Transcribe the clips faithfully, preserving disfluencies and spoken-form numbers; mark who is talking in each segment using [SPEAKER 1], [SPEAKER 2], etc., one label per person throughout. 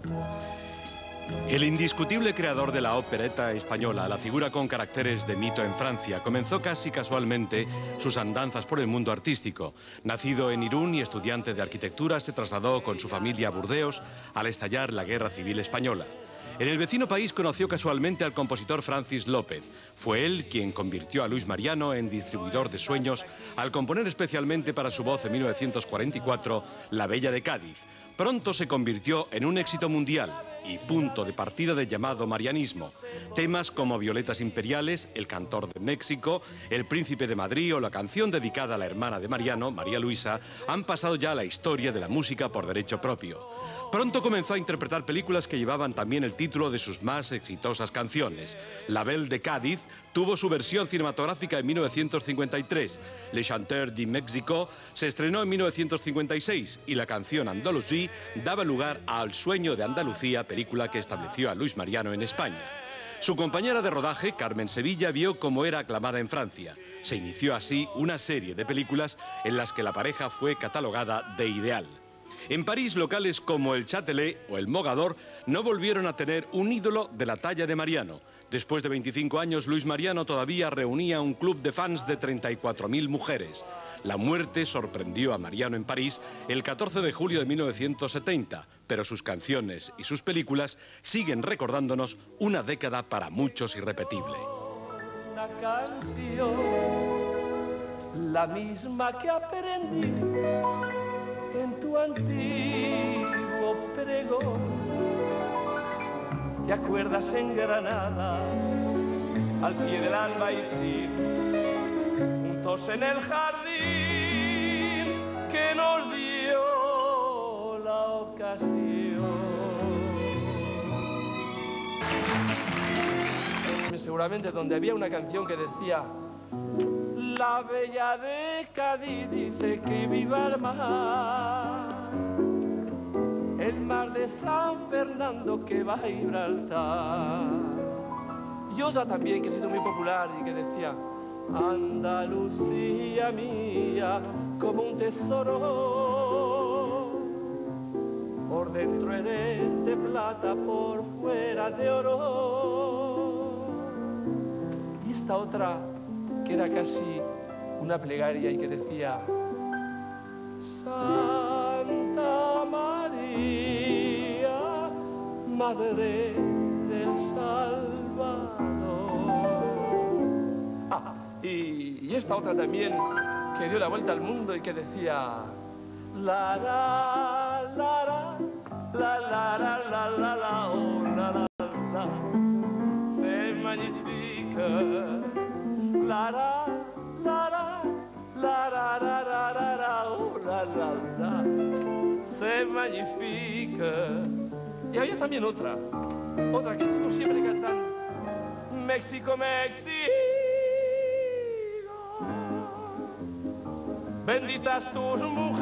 [SPEAKER 1] El indiscutible creador de la opereta española, la figura con caracteres de mito en Francia, comenzó casi casualmente sus andanzas por el mundo artístico. Nacido en Irún y estudiante de arquitectura, se trasladó con su familia a Burdeos al estallar la Guerra Civil Española. En el vecino país conoció casualmente al compositor Francis López. Fue él quien convirtió a Luis Mariano en distribuidor de sueños al componer especialmente para su voz en mil novecientos cuarenta y cuatro La Bella de Cádiz. Pronto se convirtió en un éxito mundial y punto de partida del llamado marianismo. Temas como Violetas Imperiales, El Cantor de México, El Príncipe de Madrid o la canción dedicada a la hermana de Mariano, María Luisa, han pasado ya a la historia de la música por derecho propio. Pronto comenzó a interpretar películas que llevaban también el título de sus más exitosas canciones. La Belle de Cádiz tuvo su versión cinematográfica en mil novecientos cincuenta y tres. Le Chanteur de México se estrenó en mil novecientos cincuenta y seis y la canción Andalusí daba lugar a El Sueño de Andalucía, película que estableció a Luis Mariano en España. Su compañera de rodaje, Carmen Sevilla, vio cómo era aclamada en Francia. Se inició así una serie de películas en las que la pareja fue catalogada de ideal. En París, locales como el Châtelet o el Mogador no volvieron a tener un ídolo de la talla de Mariano. Después de veinticinco años, Luis Mariano todavía reunía un club de fans de treinta y cuatro mil mujeres. La muerte sorprendió a Mariano en París el catorce de julio de mil novecientos setenta, pero sus canciones y sus películas siguen recordándonos una década para muchos irrepetible.
[SPEAKER 2] Una canción, la misma que aprendí en tu antiguo pregón. ¿Te acuerdas en Granada, al pie del albaicín, juntos en el jardín que nos dio la ocasión? Seguramente donde había una canción que decía: la bella de Cádiz dice que viva el mar, el mar de San Fernando que va a Gibraltar. Y otra también que ha sido muy popular y que decía: Andalucía mía, como un tesoro, por dentro eres de plata, por fuera de oro. Y esta otra que era casi una plegaria y que decía: Santa María, Madre del Salvador. Ah, y, y esta otra también que dio la vuelta al mundo y que decía: la la la la la la la la la la oh, la la la, c'est magnifique. La la la la la la la la la la oh, la la la, c'est magnifique. Y había también otra, otra que sigo siempre cantando: México, México, benditas tus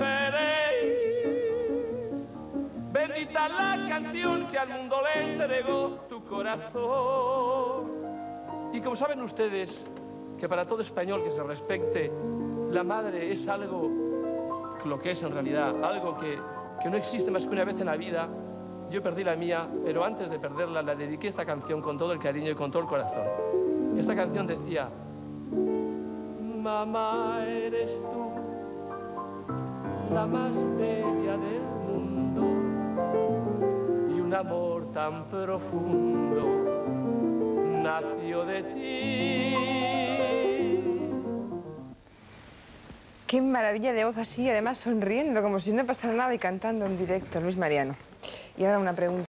[SPEAKER 2] mujeres, bendita la canción que al mundo le entregó tu corazón. Y como saben ustedes que para todo español que se respecte, la madre es algo, lo que es en realidad, algo que, que no existe más que una vez en la vida. Yo perdí la mía, pero antes de perderla la dediqué esta canción con todo el cariño y con todo el corazón. Esta canción decía: mamá, eres tú la más bella del mundo y un amor tan profundo nació de ti.
[SPEAKER 3] Qué maravilla de voz así, además sonriendo, como si no pasara nada y cantando en directo, Luis Mariano. Y ahora una pregunta.